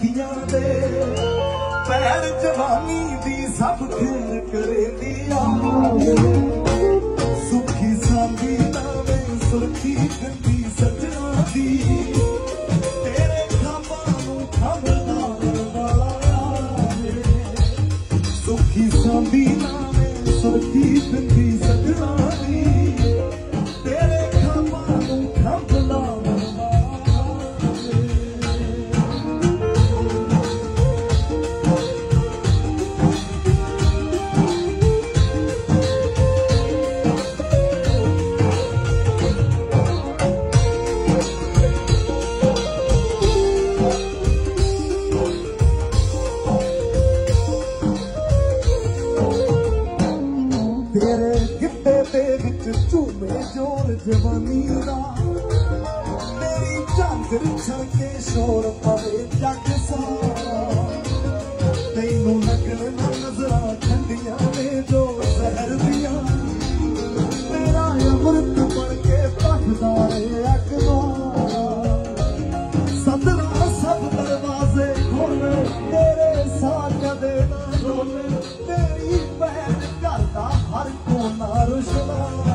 अखियां दे पैर जवानी दी सब खेल करेंदी सुखी सांदी नावे सुरखी गंदी सजना दी तेरे खाबां नूं खबरदार वाला सुखी सांदी नावे सुरखी गंदी सजना दी तेरे खाबां नूं खबरदार तेरे गिट्टे दे विच झूमे जोर जवानी दा तेरी झांजर छलके शोर पवे जग सारा तैनू लगन ना नजरां ठंडियां ने जो जहर दियां तेरा अमृत बन के भखदा रे अखबार सदना सब दरवाजे खोले तेरे साथ कदे ना रोले तेरी भैन घर दा हर कोना रुशदा